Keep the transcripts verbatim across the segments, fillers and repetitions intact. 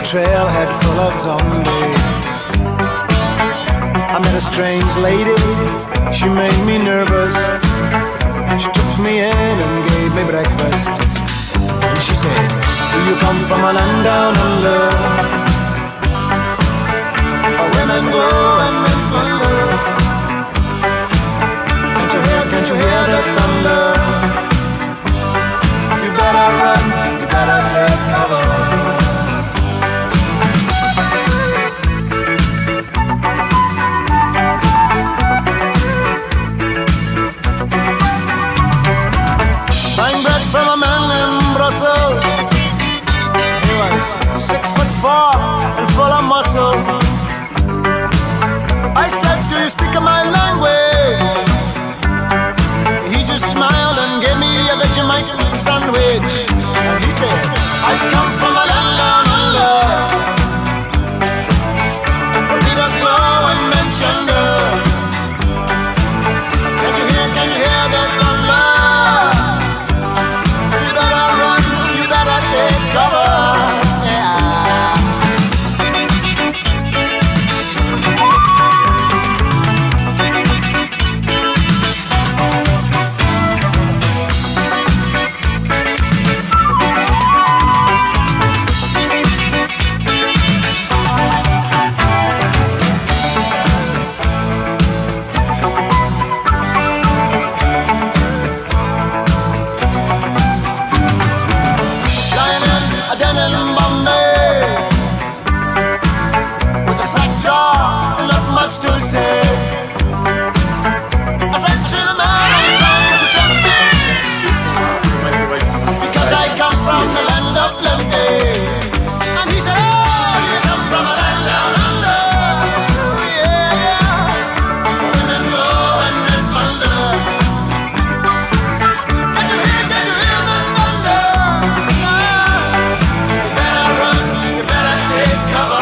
trailhead full of zombies. I met a strange lady, she made me nervous. She took me in and gave me breakfast. And she said, do you come from a land down under, where women go and men wonder? Can't you hear, can't you hear the thunder? You better run, you better take cover. Buying bread from a man in Brussels. He was six foot four and full of muscle. I said, do you speak my language? He just smiled and gave me a Vegemite sandwich. And he said, I come from a land down under, where beaters flow and men chunder. Can't you hear, can't you hear the thunder? You better run, you better take cover. To say, I said to the man I'm trying to tempt me, because I come from the land of plenty. And he said, oh, you come from a land down under, yeah, yeah. Women go and men wonder. Can you hear, can you hear the thunder? You better run, you better take cover.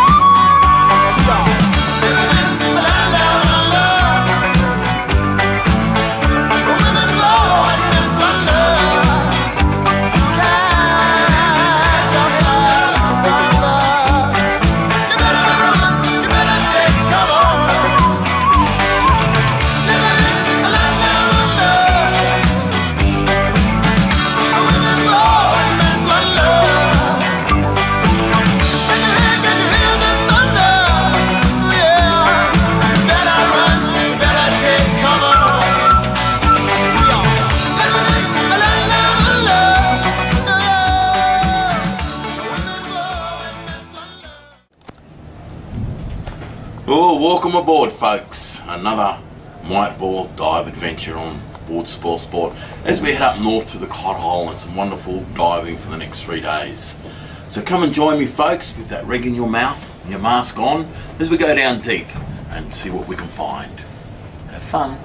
Oh, welcome aboard, folks. Another white ball dive adventure on board Spoil Sport as we head up north to the Cod Hole and some wonderful diving for the next three days. So come and join me, folks, with that rig in your mouth and your mask on as we go down deep and see what we can find. Have fun.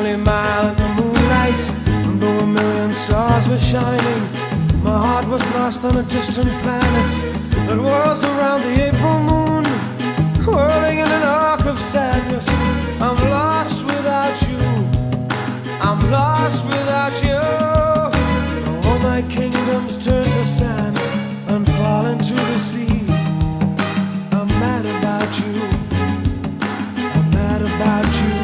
lonely mile in the moonlight, and though a million stars were shining, my heart was lost on a distant planet that whirls around the April moon, whirling in an arc of sadness. I'm lost without you, I'm lost without you. All my kingdoms turn to sand and fall into the sea. I'm mad about you, I'm mad about you.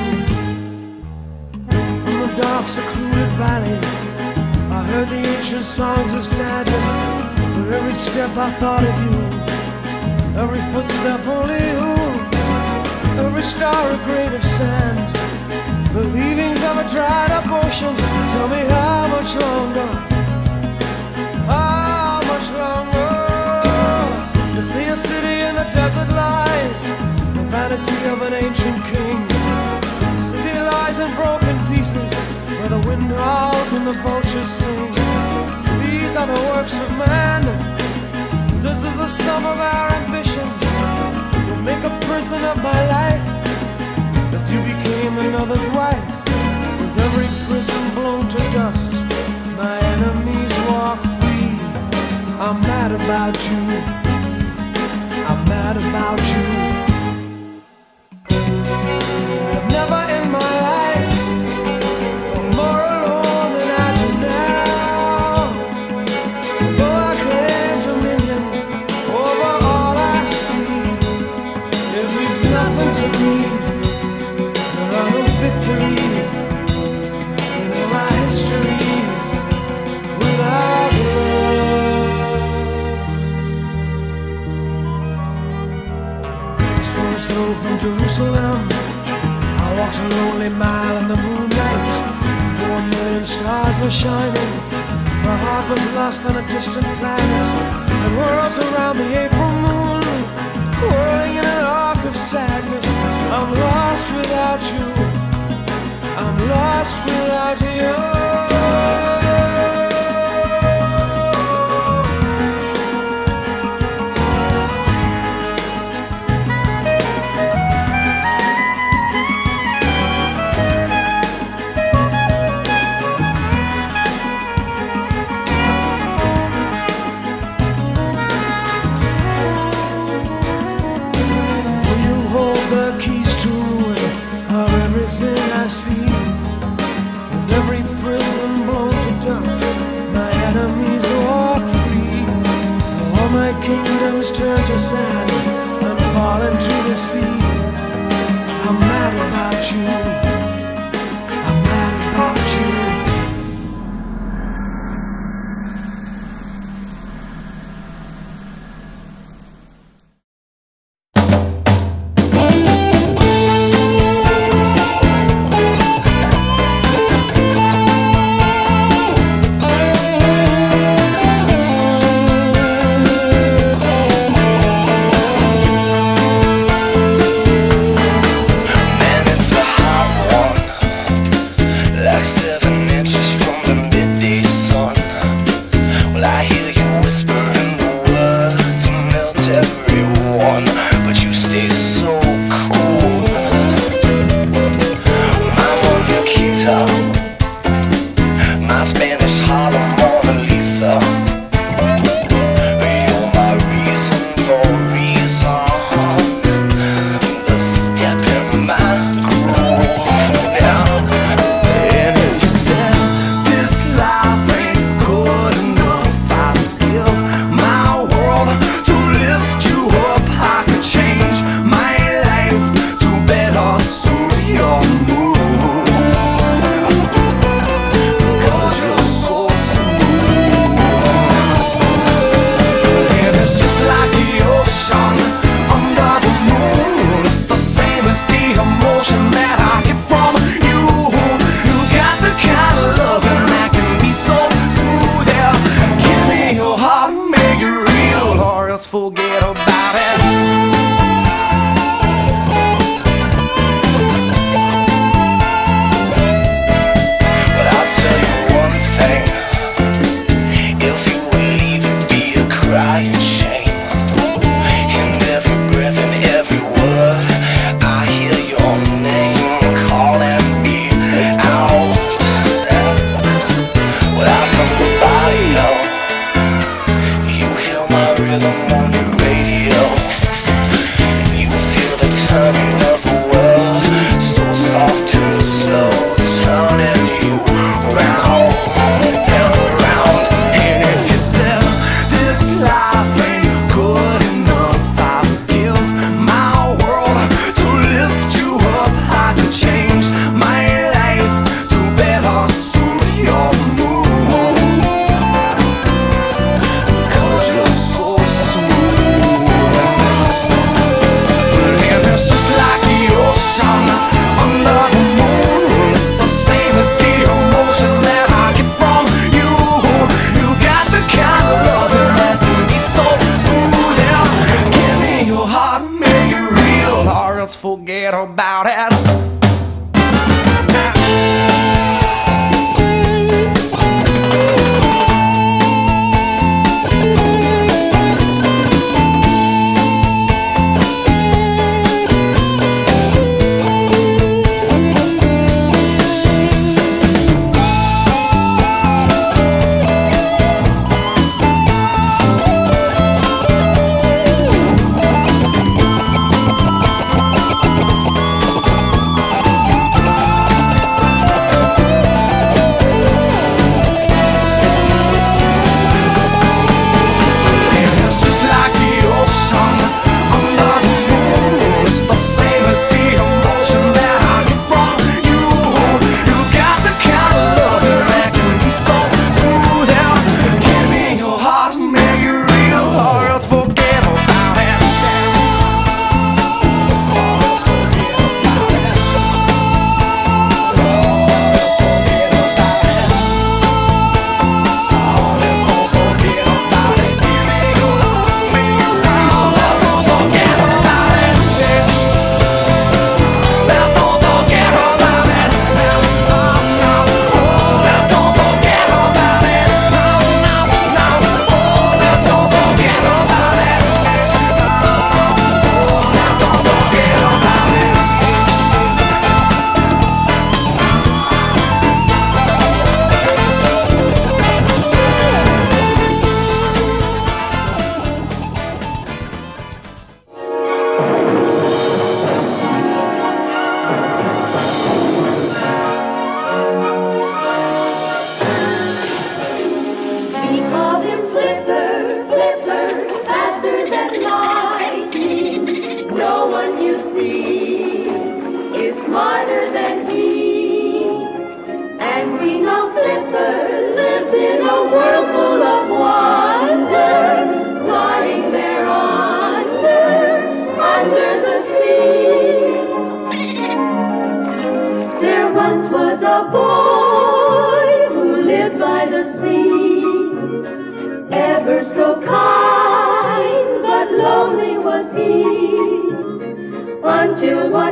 From the dark secluded valleys I heard the ancient songs of sadness. With every step I thought of you, every footstep only you, every star a grain of sand, the leavings of a dried up ocean. Tell me how much longer, how much longer? To see a city in the desert lies, the vanity of an ancient king. The city lies in broken pieces, where the wind howls and the vultures sing. These are the works of man, this is the sum of our ambition. You'll make a prison of my life if you became another's wife. With every prison blown to dust, my enemies walk free. I'm mad about you, I'm mad about you. I've never in my life felt more alone than I do now. Though I claim dominions over all I see, it means nothing to me. There are no victories in all our histories without love. Stones throw from Jerusalem, I walked a lonely mile in the moonlight. Though a million stars were shining, my heart was lost on a distant planet that whirls around the April moon, whirling in an arc of sadness. I'm lost without you, I'm lost without you. With every prison blown to dust, my enemies walk free. All my kingdoms turn to sand and fall into the sea. I'm mad about you, I'm mad about you.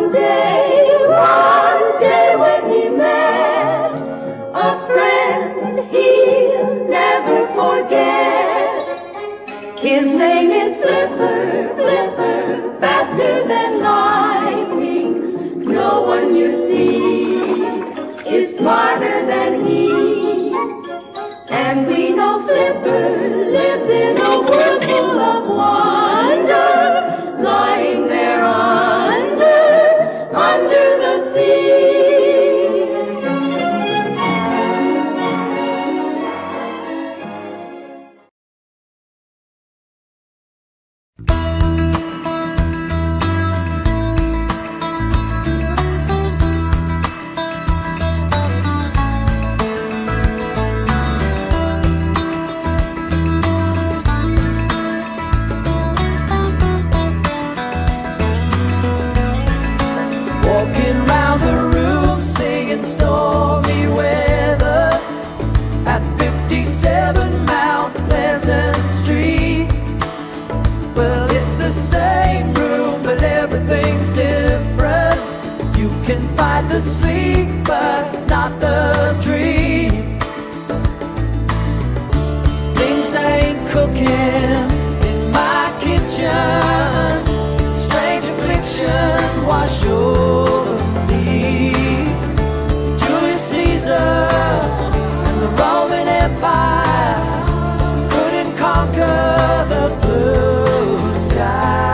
one day, one day when he met a friend he'll never forget. His name is Flipper, Flipper, faster than lightning. No one you see is smarter than he. And we know Flipper lives in a world full of wonder, lying there under, under the sea. Walking round the room singing stormy weather at fifty-seven Mount Pleasant Street. Well, it's the same room, but everything's different. You can fight the sleep, but not the dream. Things ain't cooking in my kitchen. Strange affliction wash over me. Julius Caesar and the Roman Empire couldn't conquer the blue sky.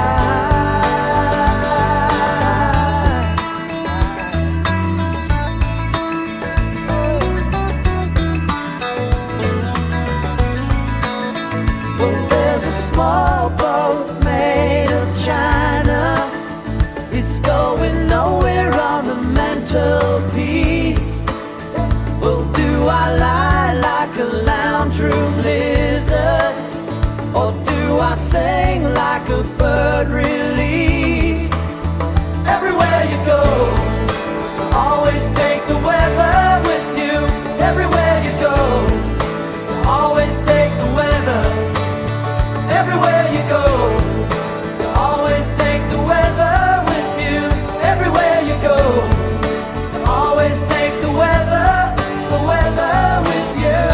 Well, there's a small boat made of china. It's going nowhere on the mantelpiece. Well, do I lie like a lounge room lizard, or do I sing like a bird released? Everywhere you go, always take the weather with you. Everywhere you go, always take the weather. Everywhere you go, you always take the weather with you. Everywhere you go, you always take the weather, the weather with you.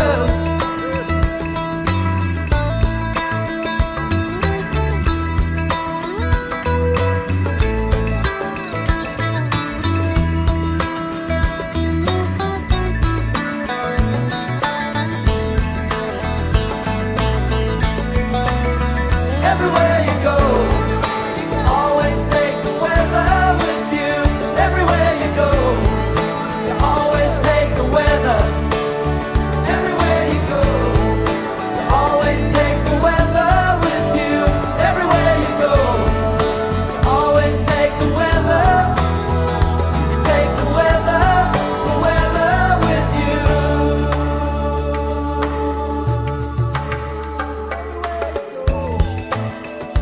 Everywhere you go, always take the weather with you. Everywhere you go, you always take the weather. Everywhere you go, you always take the weather with you. Everywhere you go, you always take the weather. You take the weather, the weather with you. Everywhere you go.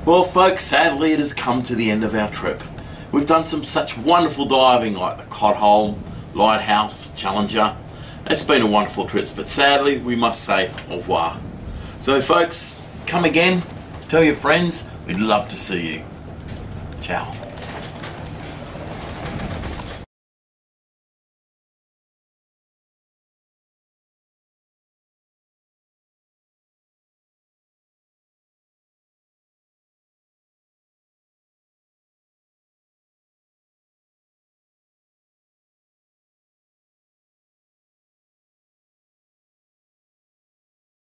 Well folks, sadly it has come to the end of our trip. We've done some such wonderful diving like the Cod Hole, Lighthouse, Challenger. It's been a wonderful trip, but sadly we must say au revoir. So folks, come again, tell your friends, we'd love to see you. Ciao.